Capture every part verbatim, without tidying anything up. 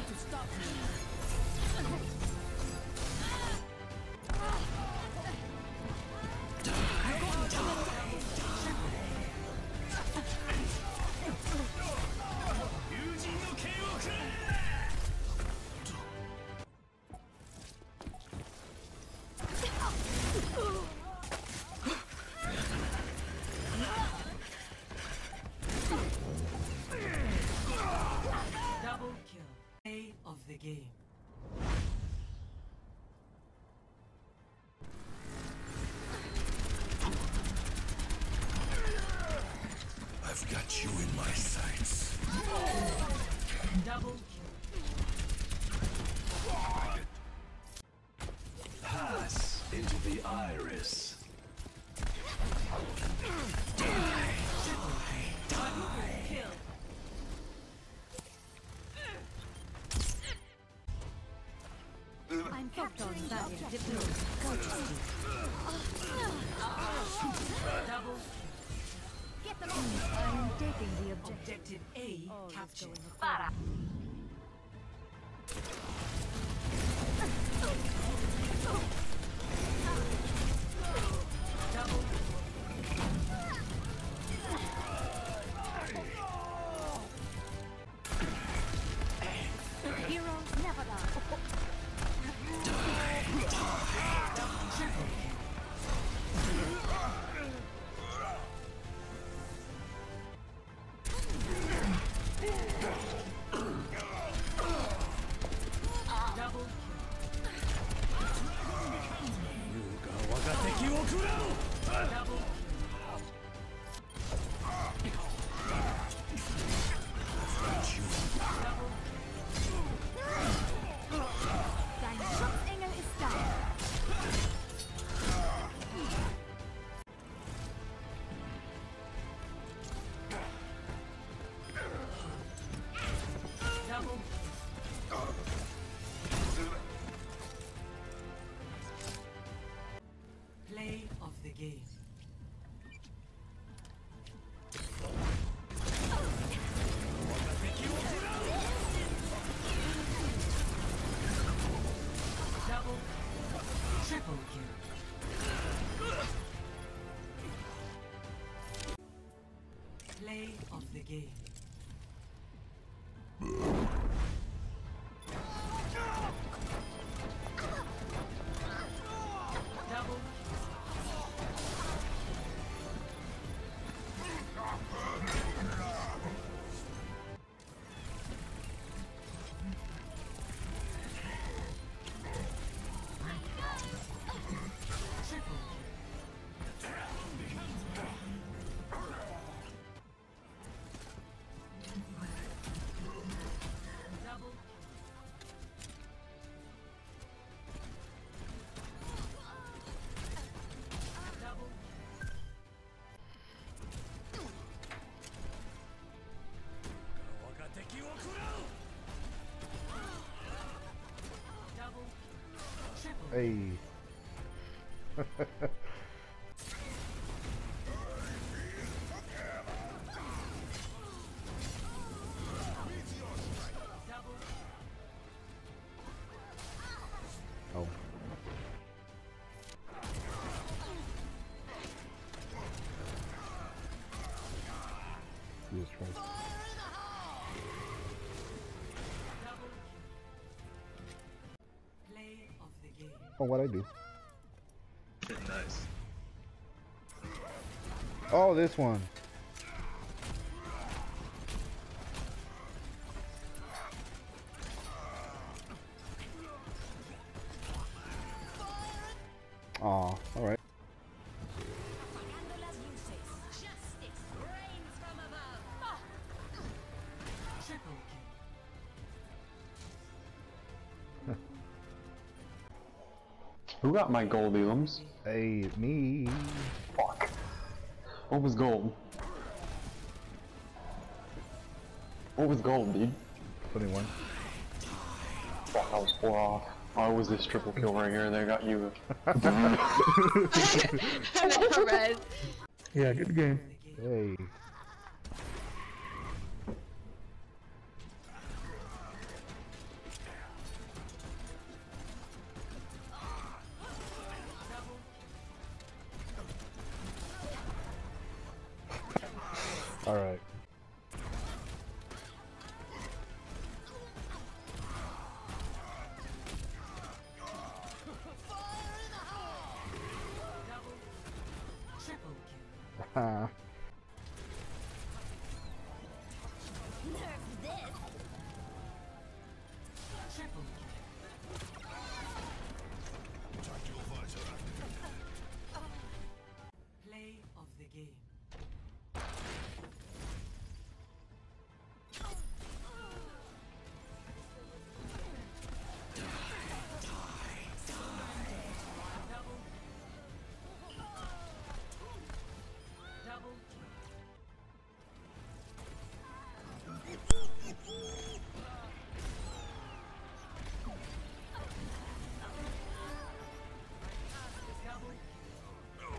Double kill. Play of the game. I've got you in my sights. Double kill. Pass into the iris. Kill. I'm capturing barrier deployed. Double Get them on. I'm taking the objective. objective A All is captured. going according. Double Heroes never die. double double Dein Schutzengel ist da. double play of the game. Double, triple kill. Play of the game. Double triple double double double triple Hey. double Oh. Jesus Christ. double play of the game. Oh, what'd I do? Shit, nice. Oh, this one. Aw, alright. Triple kill. Who got my gold, Elams? Hey, me. Fuck. What was gold? What was gold, dude? twenty-one. Fuck, I was four off. Oh, it was this triple kill right here that got you. Red. Yeah, good game. The game. Hey. Ah. Triple play of the game. Double. Double kill. Double kill.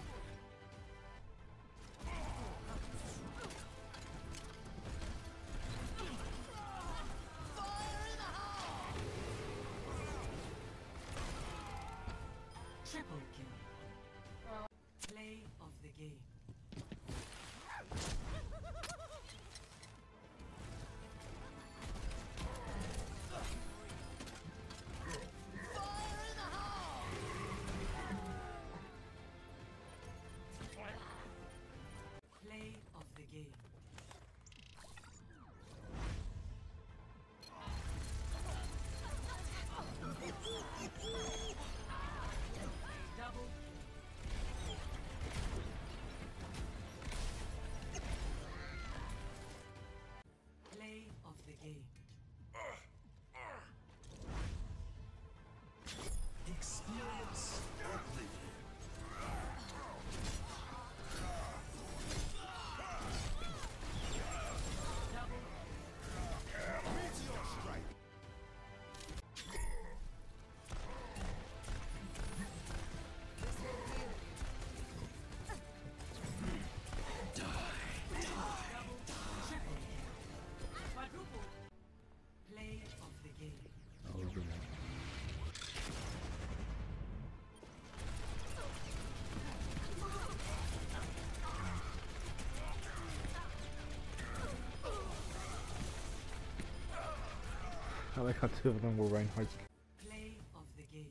Triple kill. Play of the game. Play of the game. Double play of the game. Experience oblivion. Double Meteor strike. double triple quadruple play of the game. Oh, look at that. I like how two of them were Reinhardt's. Play of the game.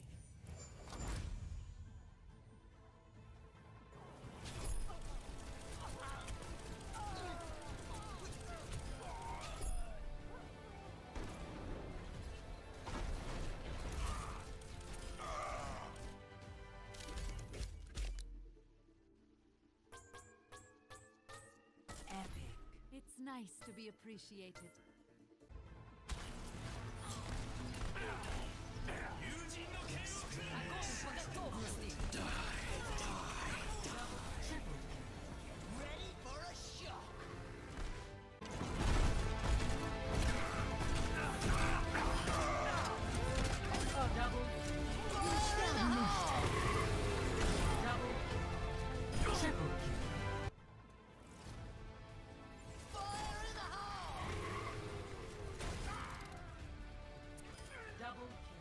Epic. It's nice to be appreciated. Triple double double triple kill. Double kill.